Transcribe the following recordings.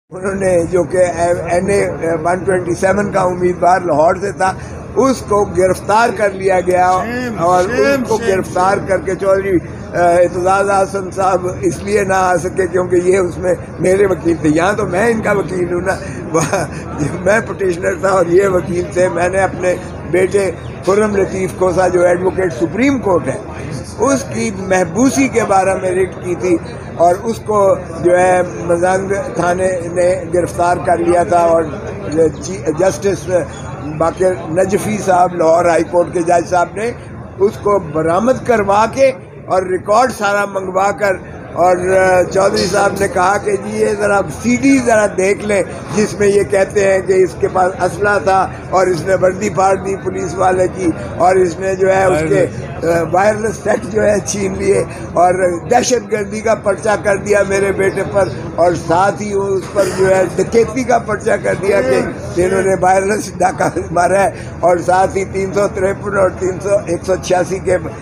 انہوں نے جو کہ NA 127 کا امیدوار لاہور سے تھا اس کو گرفتار کر لیا گیا اور اس کو گرفتار کر کے چودھری اعتزاز احسن صاحب اس لیے نہ آ سکے کیونکہ یہ اس میں میرے وکیل تھے. یہاں تو میں ان کا وکیل ہوں نا, میں پٹیشنر تھا اور یہ وکیل تھے. میں نے اپنے بیٹے خرم لطیف کھوسا جو ایڈوکیٹ سپریم کورٹ ہے اس کی محبوسی کے بارے میں ریٹ کی تھی اور اس کو جو ہے مزنگ تھانے نے گرفتار کر لیا تھا اور جسٹس باقر نجفی صاحب لاہور ہائی کورٹ کے جج صاحب نے اس کو برآمد کروا کے اور ریکارڈ سارا منگوا کر اور چودھری صاحب نے کہا کہ جی یہ ذرا CD ذرا دیکھ لیں جس میں یہ کہتے ہیں کہ اس کے پاس اسلحہ تھا اور اس نے وردی پھاڑ دی پولیس والے کی اور اس نے جو ہے اس کے وائرلیس سیٹ جو ہے چھین لیے اور دہشت گردی کا پرچہ کر دیا میرے بیٹے پر اور ساتھ ہی اس پر جو ہے ڈکیتی کا پرچہ کر دیا کہ انہوں نے وائرلیس ڈاکہ مارا ہے اور ساتھ ہی 353 اور 186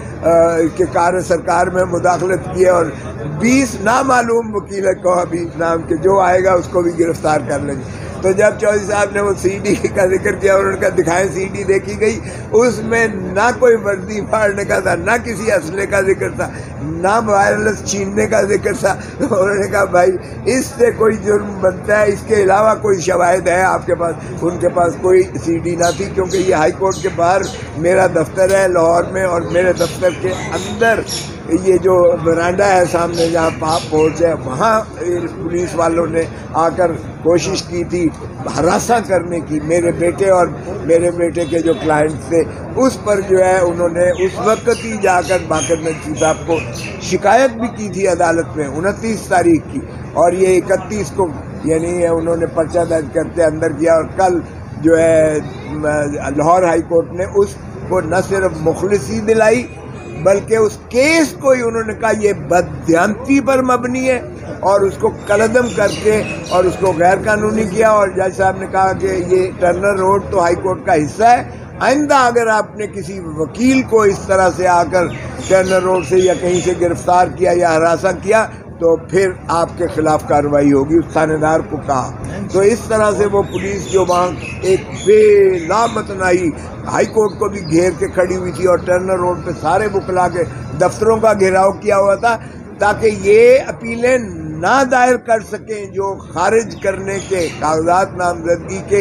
کے کار سرکار میں مداخلت کی ہے اور 20 نامعلوم وکیل کو ابھی نام کے جو آئے گا اس کو بھی گرفتار کر لیں گے. تو جب چودھری صاحب نے وہ CD کا ذکر کیا اور ان کا دکھائیں CD دیکھی گئی اس میں نہ کوئی وردی پھاڑنے کا تھا, نہ کسی اسلحے کا ذکر تھا, نہ وائرلیس چھیننے کا ذکر تھا. تو انہوں نے کہا بھائی اس سے کوئی جرم بنتا ہے, اس کے علاوہ کوئی شواہد ہے آپ کے پاس؟ ان کے پاس کوئی CD نہ تھی کیونکہ یہ ہائی کورٹ کے باہر میرا دفتر ہے لاہور میں اور میرے دفتر کے اندر یہ جو برانڈا ہے سامنے جہاں پاپ پہنچ ہے وہاں پولیس والوں نے آ کر کوشش کی تھی ہراساں کرنے کی میرے بیٹے اور میرے بیٹے کے جو کلائنٹ تھے اس پر جو ہے انہوں نے اس وقت ہی جا کر باقر نجفی صاحب کو شکایت بھی کی تھی عدالت میں 29 تاریخ کی اور یہ 31 کو یعنی انہوں نے پرچہ درج کرتے اندر کیا اور کل جو ہے لاہور ہائی کورٹ نے اس کو نہ صرف مخلصی دلائی بلکہ اس کیس کو ہی انہوں نے کہا یہ بددیانتی پر مبنی ہے اور اس کو کلعدم کر کے اور اس کو غیر قانونی کیا. اور جج صاحب نے کہا کہ یہ ٹرنر روڈ تو ہائی کورٹ کا حصہ ہے, آئندہ اگر آپ نے کسی وکیل کو اس طرح سے آ کر ٹرنر روڈ سے یا کہیں سے گرفتار کیا یا ہراساں کیا تو پھر آپ کے خلاف کارروائی ہوگی, اس تھانے دار کو کہا. تو اس طرح سے وہ پولیس جو وہاں ایک بے لامتناہی ہائی کورٹ کو بھی گھیر کے کھڑی ہوئی تھی اور ٹرنر روڈ پہ سارے وکلا کے دفتروں کا گھیراؤ کیا ہوا تھا تاکہ یہ اپیلیں نہ دائر کر سکیں جو خارج کرنے کے کاغذات نامزدگی کے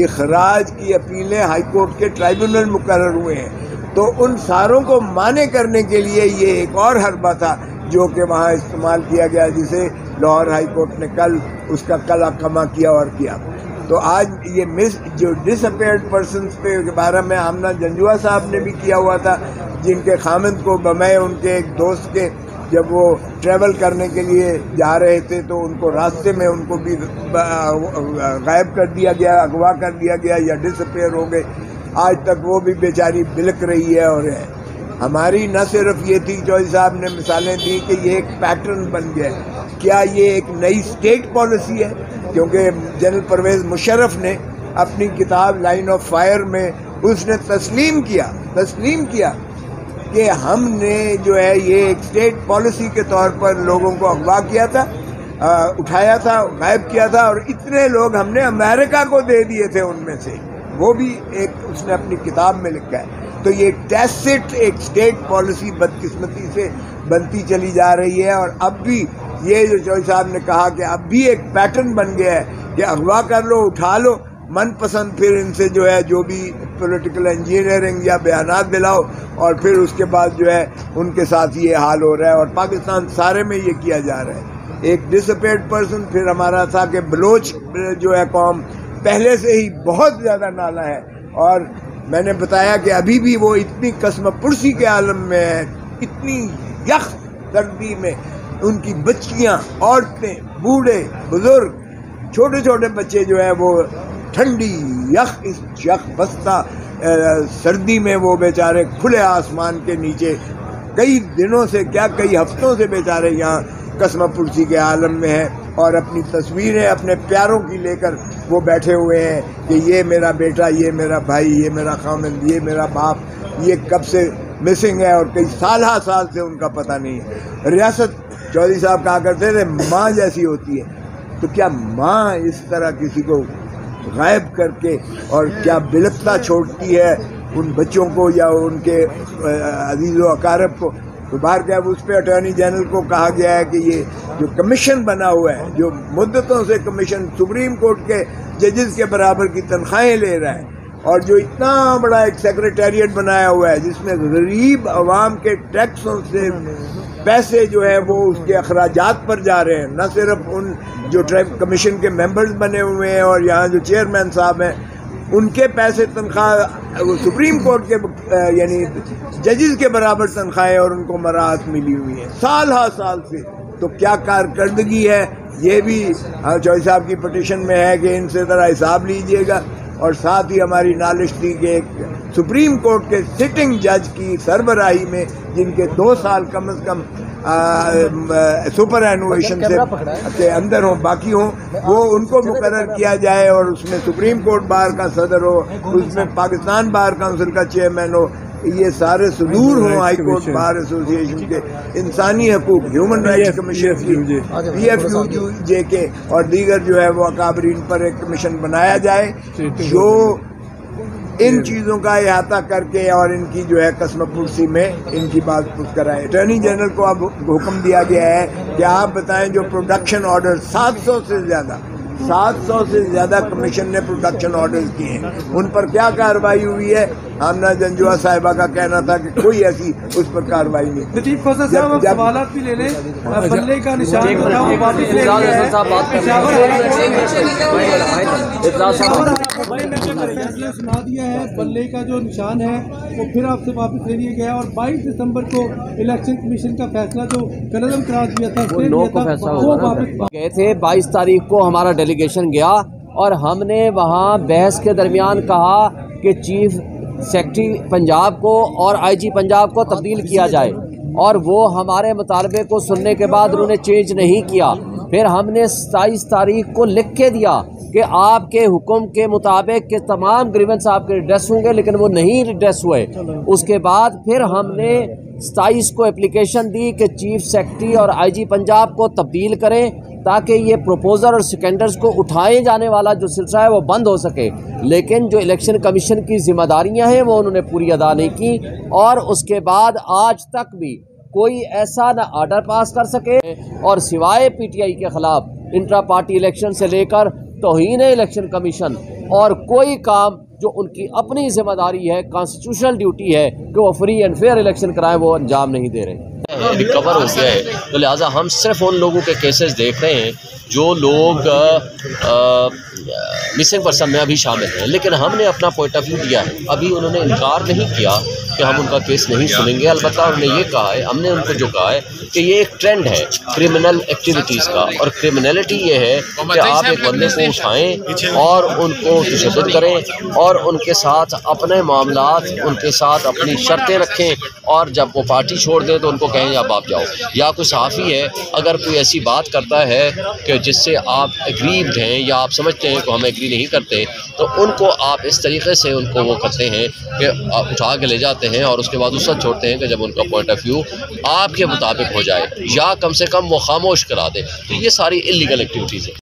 اخراج کی اپیلیں ہائی کورٹ کے ٹرائبیونل مقرر ہوئے ہیں. تو ان ساروں کو مانع کرنے کے لیے یہ ایک اور حربہ تھا جو کہ وہاں استعمال کیا گیا جسے لاہور ہائی کورٹ نے کل اس کا کل کما کیا اور کیا. تو آج یہ جو ڈس اپیئرڈ پرسنس کے بارے میں آمنہ جنجوا صاحب نے بھی کیا ہوا تھا جن کے خامند کو بمائے ان کے ایک دوست کے جب وہ ٹریول کرنے کے لیے جا رہے تھے تو ان کو راستے میں ان کو بھی غائب کر دیا گیا, اغوا کر دیا گیا یا ڈس اپیئر ہو گئے. آج تک وہ بھی بیچاری بلک رہی ہے. اور ہماری نہ صرف یہ تھی چودھری صاحب نے مثالیں دی کہ یہ ایک پیٹرن بن گیا ہے. کیا یہ ایک نئی اسٹیٹ پالیسی ہے؟ کیونکہ جنرل پرویز مشرف نے اپنی کتاب لائن آف فائر میں اس نے تسلیم کیا کہ ہم نے جو ہے یہ ایک اسٹیٹ پالیسی کے طور پر لوگوں کو اغوا کیا تھا, اٹھایا تھا, غائب کیا تھا اور اتنے لوگ ہم نے امریکہ کو دے دیے تھے ان میں سے. وہ بھی ایک اس نے اپنی کتاب میں لکھا ہے. تو یہ ٹیسٹ ایک اسٹیٹ پالیسی بدقسمتی سے بنتی چلی جا رہی ہے. اور اب بھی یہ جو چودھری صاحب نے کہا کہ اب بھی ایک پیٹرن بن گیا ہے کہ اغوا کر لو, اٹھا لو, من پسند پھر ان سے جو ہے جو بھی پولیٹیکل انجینئرنگ یا بیانات دلاؤ اور پھر اس کے بعد جو ہے ان کے ساتھ یہ حال ہو رہا ہے. اور پاکستان سارے میں یہ کیا جا رہا ہے. ایک ڈس اپیئرڈ پرسن پھر ہمارا تھا کہ بلوچ جو ہے قوم پہلے سے ہی بہت زیادہ نالا ہے اور میں نے بتایا کہ ابھی بھی وہ اتنی قسم پرسی کے عالم میں ہے, اتنی یخ سردی میں ان کی بچیاں, عورتیں, بوڑھے, بزرگ, چھوٹے چھوٹے بچے جو ہے وہ ٹھنڈی یخ بستہ سردی میں وہ بیچارے کھلے آسمان کے نیچے کئی دنوں سے کیا کئی ہفتوں سے بیچارے یہاں قسم پرسی کے عالم میں ہیں اور اپنی تصویریں اپنے پیاروں کی لے کر وہ بیٹھے ہوئے ہیں کہ یہ میرا بیٹا, یہ میرا بھائی, یہ میرا خامند, یہ میرا باپ, یہ کب سے مسنگ ہے اور کئی سال سے ان کا پتہ نہیں ہے. ریاست چودھری صاحب کہا کرتے تھے ماں جیسی ہوتی ہے. تو کیا ماں اس طرح کسی کو غائب کر کے اور کیا بلکتا چھوڑتی ہے ان بچوں کو یا ان کے عزیز و اقارب کو؟ تو باہر کیا اس پہ اٹارنی جنرل کو کہا گیا ہے کہ یہ جو کمیشن بنا ہوا ہے، جو مدتوں سے کمیشن سپریم کورٹ کے ججز کے برابر کی تنخواہیں لے رہا ہے، اور جو اتنا بڑا ایک سیکریٹریٹ بنایا ہوا ہے جس میں غریب عوام کے ٹیکسوں سے پیسے جو ہے وہ اس کے اخراجات پر جا رہے ہیں، نہ صرف ان جو کمیشن کے ممبرز بنے ہوئے ہیں اور یہاں جو چیئرمین صاحب ہیں ان کے پیسے تنخواہ سپریم کورٹ کے یعنی ججز کے برابر تنخواہیں اور ان کو مراعات ملی ہوئی ہیں سال ہا سال سے. تو کیا کارکردگی ہے؟ یہ بھی چوہدری صاحب کی پٹیشن میں ہے کہ ان سے ذرا حساب لیجئے گا. اور ساتھ ہی ہماری نالش تھی کہ ایک سپریم کورٹ کے سٹنگ جج کی سربراہی میں جن کے 2 سال کم از کم سپر اینویشن سے اندر ہوں باقی ہوں، وہ ان کو مقرر کیا جائے اور اس میں سپریم کورٹ بار کا صدر ہو، اس میں پاکستان بار کونسل کا چیئرمین ہو، یہ سارے صدور ہوں ہائی کورٹ بار ایسوسی ایشن کے، انسانی حقوق ہیومن رائٹس کمیشن کی، PFUJ کے اور دیگر جو ہے وہ اکابرین پر ایک کمیشن بنایا جائے جو ان چیزوں کا احاطہ کر کے اور ان کی جو ہے قسم پرسی میں ان کی بات پوچھ کرائے. اٹارنی جنرل کو اب حکم دیا گیا ہے کہ آپ بتائیں جو پروڈکشن آرڈر 700 سے زیادہ کمیشن نے پروڈکشن آرڈرز کیے ہیں ان پر کیا کارروائی ہوئی ہے. آمنہ جنجوعہ صاحبہ کا کہنا تھا کہ کوئی ایسی اس پر کارروائی نہیں. چیف خسرو صاحب سوالات بھی لے لیں، بلے کا نشان فیصلہ سنا دیا ہے، بلے کا جو نشان ہے وہ پھر آپ سے واپس لے لیا گیا، اور 22 دسمبر کو الیکشن کمیشن کا فیصلہ جو کنظم قرار دیا تھا وہ واپس گئے تھے. 22 تاریخ کو ہمارا ڈیلیگیشن گیا اور ہم نے وہاں بحث کے درمیان کہا کہ چیف سیکرٹری پنجاب کو اور IG پنجاب کو تبدیل کیا جائے، اور وہ ہمارے مطالبے کو سننے کے بعد انہوں نے چینج نہیں کیا. پھر ہم نے 27 تاریخ کو لکھ کے دیا کہ آپ کے حکم کے مطابق کہ تمام گریونس آپ کے ریڈریس ہوں گے، لیکن وہ نہیں ریڈریس ہوئے. اس کے بعد پھر ہم نے 27 کو اپلیکیشن دی کہ چیف سیکرٹری اور IG پنجاب کو تبدیل کریں تاکہ یہ پروپوزر اور سیکنڈرز کو اٹھائے جانے والا جو سلسلہ ہے وہ بند ہو سکے. لیکن جو الیکشن کمیشن کی ذمہ داریاں ہیں وہ انہوں نے پوری ادا نہیں کی، اور اس کے بعد آج تک بھی کوئی ایسا نہ آرڈر پاس کر سکے، اور سوائے PTI کے خلاف انٹرا پارٹی الیکشن سے لے کر توہین الیکشن کمیشن اور کوئی کام جو ان کی اپنی ذمہ داری ہے، کانسٹیٹیوشنل ڈیوٹی ہے کہ وہ فری اینڈ فیئر الیکشن کرائیں، وہ انجام نہیں دے رہے. ریکور ہو گیا ہے، تو لہٰذا ہم صرف ان لوگوں کے کیسز دیکھ رہے ہیں جو لوگ مسنگ پرسن میں ابھی شامل ہیں. لیکن ہم نے اپنا پوائنٹ آف ویو دیا ہے. ابھی انہوں نے انکار نہیں کیا کہ ہم ان کا کیس نہیں سنیں گے. البتہ انہوں نے یہ کہا ہے، ہم نے ان کو جو کہا ہے کہ یہ ایک ٹرینڈ ہے کرمنل ایکٹیویٹیز کا، اور کرمنلٹی یہ ہے کہ آپ ایک بندے کو اٹھائیں اور ان کو تشدد کریں اور ان کے ساتھ اپنے معاملات، ان کے ساتھ اپنی شرطیں رکھیں، اور جب وہ پارٹی چھوڑ دیں تو ان کو کہیں اب آپ جاؤ. یا کوئی صحافی ہے اگر کوئی ایسی بات کرتا ہے کہ جس سے آپ ایگریوڈ ہیں یا آپ سمجھتے ہیں کہ ہم ایگری نہیں کرتے، تو ان کو آپ اس طریقے سے ان کو وہ کرتے ہیں کہ اٹھا کے لے جاتے ہیں اور اس کے بعد اس وقت چھوڑتے ہیں کہ جب ان کا پوائنٹ آف ویو آپ کے مطابق ہو جائے، یا کم سے کم وہ خاموش کرا دے. تو یہ ساری انلیگل ایکٹیویٹیز ہیں.